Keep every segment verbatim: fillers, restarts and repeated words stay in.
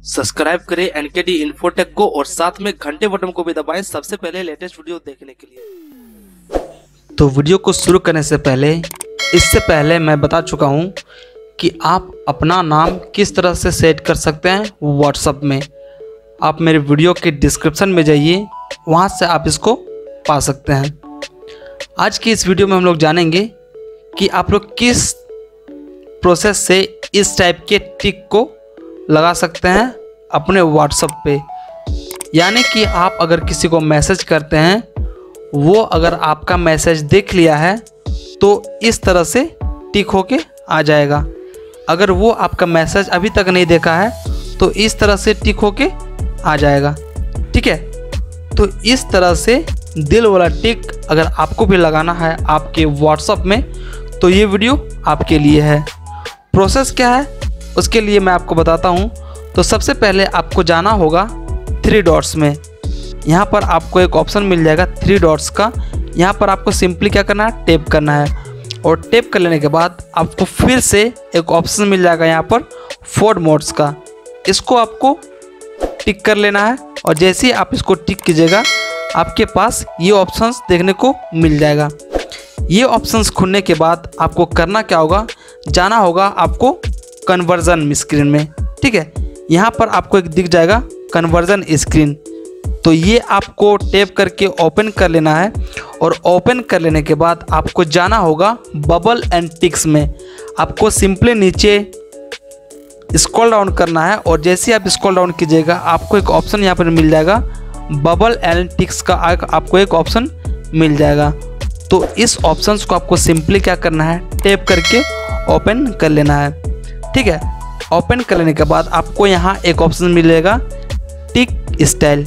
Subscribe करें एनकेडी infotech को और साथ में घंटे बटन को भी दबाएं सबसे पहले लेटेस्ट वीडियो देखने के लिए। तो वीडियो को शुरू करने से पहले इससे पहले मैं बता चुका हूं कि आप अपना नाम किस तरह से सेट कर सकते हैं व्हाट्सएप में। आप मेरे वीडियो के डिस्क्रिप्शन में जाइए, वहां से आप इसको पा सकते हैं। आज की इस वीडियो में हम लोग जानेंगे कि आप लोग किस प्रोसेस से इस टाइप के टिक को लगा सकते हैं अपने व्हाट्सएप पे। यानी कि आप अगर किसी को मैसेज करते हैं, वो अगर आपका मैसेज देख लिया है तो इस तरह से टिक होके आ जाएगा। अगर वो आपका मैसेज अभी तक नहीं देखा है तो इस तरह से टिक होके आ जाएगा। ठीक है, तो इस तरह से दिल वाला टिक अगर आपको भी लगाना है आपके व्हाट्सएप में तो ये वीडियो आपके लिए है। प्रोसेस क्या है उसके लिए मैं आपको बताता हूँ। तो सबसे पहले आपको जाना होगा थ्री डॉट्स में। यहाँ पर आपको एक ऑप्शन मिल जाएगा थ्री डॉट्स का। यहाँ पर आपको सिंपली क्या करना है, टैप करना है और टैप कर लेने के बाद आपको फिर से एक ऑप्शन मिल जाएगा यहाँ पर फोर मोड्स का। इसको आपको टिक कर लेना है और जैसे ही आप इसको टिक कीजिएगा आपके पास ये ऑप्शंस देखने को मिल जाएगा। ये ऑप्शंस खुलने के बाद आपको करना क्या होगा, जाना होगा आपको कन्वर्जन स्क्रीन में। ठीक है, यहाँ पर आपको एक दिख जाएगा कन्वर्जन स्क्रीन। तो ये आपको टैप करके ओपन कर लेना है और ओपन कर लेने के बाद आपको जाना होगा बबल एंड टिक्स में। आपको सिंपली नीचे स्क्रॉल डाउन करना है और जैसे आप स्क्रॉल डाउन कीजिएगा आपको एक ऑप्शन यहाँ पर मिल जाएगा बबल एंड टिक्स का। आपको एक ऑप्शन मिल जाएगा। तो इस ऑप्शन को आपको सिंपली क्या करना है, टैप करके ओपन कर लेना है। ठीक है, ओपन कर लेने के बाद आपको यहाँ एक ऑप्शन मिलेगा टिक स्टाइल।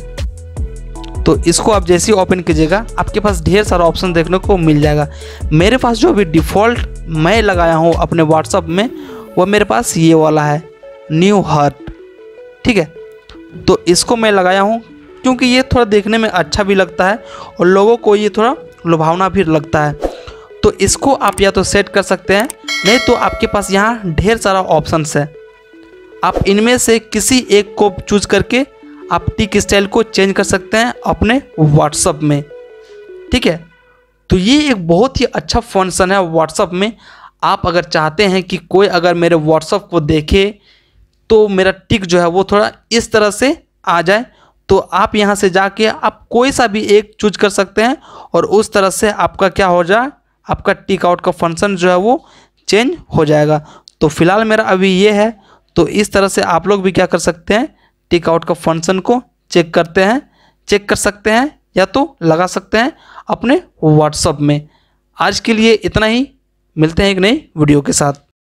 तो इसको आप जैसे ही ओपन कीजिएगा आपके पास ढेर सारा ऑप्शन देखने को मिल जाएगा। मेरे पास जो अभी डिफ़ॉल्ट मैं लगाया हूँ अपने व्हाट्सएप में वो मेरे पास ये वाला है न्यू हार्ट। ठीक है, तो इसको मैं लगाया हूँ क्योंकि ये थोड़ा देखने में अच्छा भी लगता है और लोगों को ये थोड़ा लुभावना भी लगता है। तो इसको आप या तो सेट कर सकते हैं, नहीं तो आपके पास यहाँ ढेर सारा ऑप्शंस है। आप इनमें से किसी एक को चूज करके आप टिक स्टाइल को चेंज कर सकते हैं अपने व्हाट्सएप में। ठीक है, तो ये एक बहुत ही अच्छा फंक्शन है व्हाट्सएप में। आप अगर चाहते हैं कि कोई अगर मेरे व्हाट्सएप को देखे तो मेरा टिक जो है वो थोड़ा इस तरह से आ जाए, तो आप यहाँ से जाके आप कोई सा भी एक चूज कर सकते हैं और उस तरह से आपका क्या हो जाए, आपका टिक आउट का फंक्शन जो है वो चेंज हो जाएगा। तो फिलहाल मेरा अभी ये है, तो इस तरह से आप लोग भी क्या कर सकते हैं, टिक आउट का फंक्शन को चेक करते हैं चेक कर सकते हैं या तो लगा सकते हैं अपने व्हाट्सएप में। आज के लिए इतना ही, मिलते हैं एक नई वीडियो के साथ।